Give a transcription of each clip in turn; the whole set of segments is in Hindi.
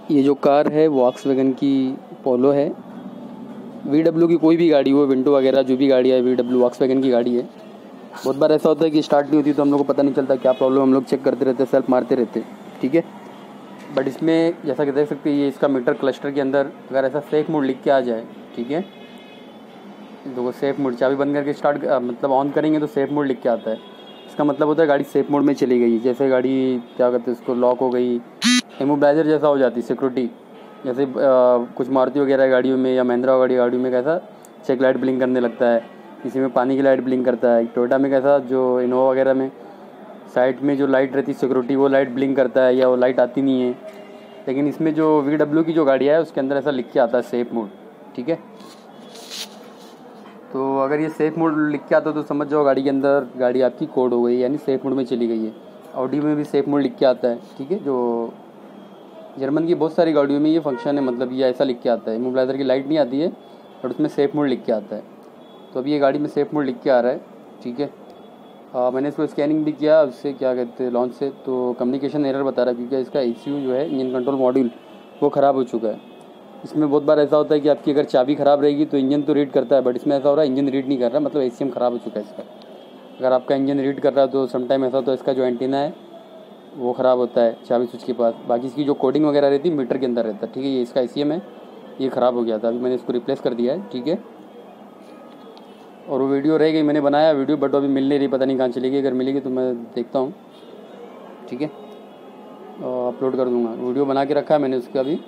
ये जो कार है वॉक्सवैगन की पोलो है। VW की कोई भी गाड़ी हो, विंडो वगैरह जो भी गाड़ी है, VW वॉक्सवैगन की गाड़ी है। बहुत बार ऐसा होता है कि स्टार्ट नहीं होती तो हम लोग को पता नहीं चलता क्या प्रॉब्लम, हम लोग चेक करते रहते, सेल्फ मारते रहते, ठीक है। बट इसमें जैसा कि देख सकते हैं, ये इसका मीटर क्लस्टर के अंदर अगर ऐसा सेफ मोड लिख के आ जाए, ठीक है, देखो सेफ मोड, चाबी बंद करके स्टार्ट मतलब ऑन करेंगे तो सेफ मोड लिख के आता है। इसका मतलब होता है गाड़ी सेफ मोड में चली गई। जैसे गाड़ी क्या कहते हैं उसको, लॉक हो गई, इमोबिलाइजर जैसा हो जाती, सिक्योरिटी जैसे कुछ मारुति वगैरह गाड़ियों में या महिंद्रा गाड़ियों में कैसा चेक लाइट ब्लिंक करने लगता है, किसी में पानी की लाइट ब्लिंक करता है, टोयोटा में कैसा जो इनोवा वगैरह में साइड में जो लाइट रहती है सिक्योरिटी, वो लाइट ब्लिंक करता है या वो लाइट आती नहीं है। लेकिन इसमें जो VW की जो गाड़ियाँ है उसके अंदर ऐसा लिख के आता है सेफ मोड, ठीक है। तो अगर ये सेफ मोड लिख के आता तो समझ जाओ गाड़ी के अंदर गाड़ी आपकी कोड हो गई, यानी सेफ मोड में चली गई है। ऑडी में भी सेफ मोड लिख के आता है, ठीक है। जो जर्मन की बहुत सारी गाड़ियों में ये फंक्शन है, मतलब ये ऐसा लिख के आता है। इमोबिलाइजर की लाइट नहीं आती है बट उसमें सेफ मोड लिख के आता है। तो अभी ये गाड़ी में सेफ मोड लिख के आ रहा है, ठीक है। मैंने इसको स्कैनिंग भी किया उससे, क्या कहते हैं, लॉन्च से, तो कम्युनिकेशन एरर बता रहा है क्योंकि इसका ECU जो है, इंजन कंट्रोल मॉड्यूल, वो ख़राब हो चुका है। इसमें बहुत बार ऐसा होता है कि आपकी अगर चाबी ख़राब रहेगी तो इंजन तो रीड करता है, बट इसमें ऐसा हो रहा है इंजन रीड नहीं कर रहा, मतलब ACM ख़राब हो चुका है इसका। अगर आपका इंजन रीड कर रहा है तो समटाइम ऐसा होता है इसका जो एंटीना है वो ख़राब होता है चाबी स्विच के पास। बाकी इसकी जो कोडिंग वगैरह रहती है मीटर के अंदर रहता है, ठीक है। ये इसका ACM है, ये ख़राब हो गया था, अभी मैंने इसको रिप्लेस कर दिया है, ठीक है। और वो वीडियो रह गई, मैंने बनाया वीडियो बट अभी मिल नहीं रही, पता नहीं कहाँ चलेगी। अगर मिलेगी तो मैं देखता हूँ, ठीक है, अपलोड कर दूँगा। वीडियो बना के रखा है मैंने उसका भी।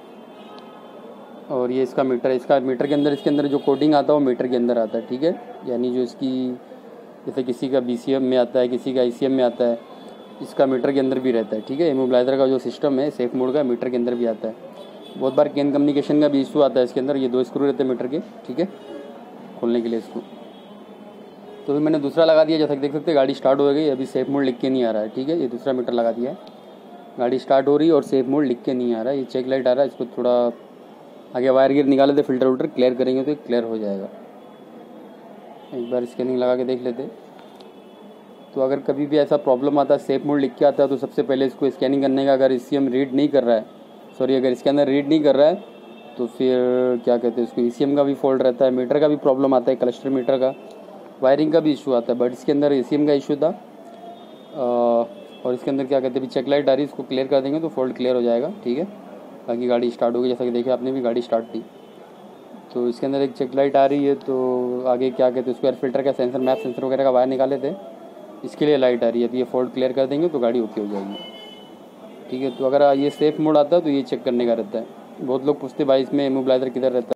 और ये इसका मीटर है, इसका मीटर के अंदर, इसके अंदर जो कोडिंग आता है वो मीटर के अंदर आता है, ठीक है। यानी जो इसकी, जैसे किसी का BCM में आता है, किसी का ECM में आता है, इसका मीटर के अंदर भी रहता है, ठीक है। इमोबिलाइजर का जो सिस्टम है सेफ मोड का, मीटर के अंदर भी आता है। बहुत बार कैन कम्युनिकेशन का भी इशू आता है इसके अंदर। ये 2 स्क्रू रहते हैं मीटर के, ठीक है, खोलने के लिए इसको। तो अभी मैंने दूसरा लगा दिया, जैसा कि देख सकते हैं गाड़ी स्टार्ट हो गई। अभी सेफ मोड लिख के नहीं आ रहा है, ठीक है। ये दूसरा मीटर लगा दिया है, गाड़ी स्टार्ट हो रही है और सेफ मोड लिख के नहीं आ रहा है। ये चेक लाइट आ रहा है, इसको थोड़ा आगे वायर गियर निकाले थे, फिल्टर उल्टर क्लियर करेंगे तो क्लियर हो जाएगा। एक बार स्कैनिंग लगा के देख लेते। तो अगर कभी भी ऐसा प्रॉब्लम आता है, सेफ मोड लिख के आता है, तो सबसे पहले इसको स्कैनिंग करने का, अगर ECM रीड नहीं कर रहा है, सॉरी, अगर इसके अंदर रीड नहीं कर रहा है तो फिर क्या कहते हैं उसको, ECM का भी फॉल्ट रहता है, मीटर का भी प्रॉब्लम आता है, क्लस्टर मीटर का, वायरिंग का भी इशू आता है। बट इसके अंदर ECM का इशू था। और इसके अंदर क्या कहते हैं, चेक लाइट आ रही है, इसको क्लियर कर देंगे तो फॉल्ट क्लियर हो जाएगा, ठीक है। बाकी गाड़ी स्टार्ट होगी, जैसा कि देखिए आपने भी गाड़ी स्टार्ट की। तो इसके अंदर एक चेक लाइट आ रही है। तो आगे क्या कहते हैं उसको, एयर फिल्टर का सेंसर, मैप सेंसर वगैरह का वायर निकाले थे, इसके लिए लाइट आ रही है। तो ये फॉल्ट क्लियर कर देंगे तो गाड़ी ओके हो जाएगी, ठीक है। तो अगर ये सेफ मोड आता है तो ये चेक करने का रहता है। बहुत लोग पूछते भाई इसमें इमोबिलाइजर किधर रहता है।